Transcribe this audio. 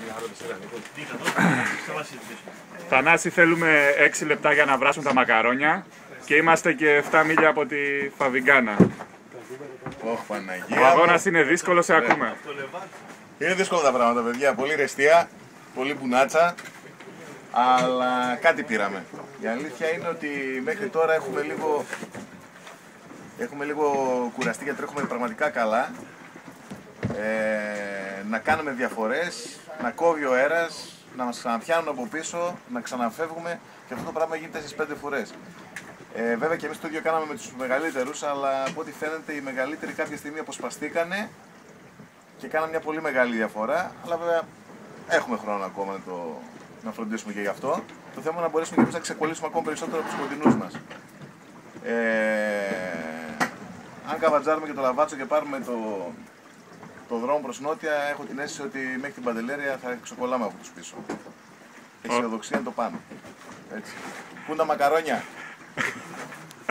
Θανάση, θέλουμε 6 λεπτά για να βράσουν τα μακαρόνια και είμαστε και 7 μίλια από τη Φαβιγκάνα. Ο αγώνας είναι δύσκολο, σε ακούμε. Είναι δύσκολα τα πράγματα, παιδιά. Πολύ ρεστία, πολύ μπουνάτσα, αλλά κάτι πήραμε. Η αλήθεια είναι ότι μέχρι τώρα έχουμε λίγο κουραστεί γιατί τρέχουμε πραγματικά καλά. Να κάνουμε διαφορές, να κόβει ο αέρας, να μας ξαναπιάνουν από πίσω, να ξαναφεύγουμε και αυτό το πράγμα γίνεται 4-5 φορές. Βέβαια και εμείς το ίδιο κάναμε με τους μεγαλύτερους, αλλά από ό,τι φαίνεται οι μεγαλύτεροι κάποια στιγμή αποσπαστήκανε και κάναμε μια πολύ μεγάλη διαφορά. Αλλά βέβαια έχουμε χρόνο ακόμα να φροντίσουμε και γι' αυτό. Το θέμα είναι να μπορέσουμε και εμείς να ξεκολλήσουμε ακόμα περισσότερο από τους κοντινούς μας. Αν καβατζάρουμε και το Λαβάτσο και πάρουμε το δρόμο προς νότια, έχω την αίσθηση ότι μέχρι την Παντελέρια θα ξεκολλάμε από τους πίσω. Αισιοδοξία είναι το πάνω. Έτσι. Πού είναι τα μακαρόνια?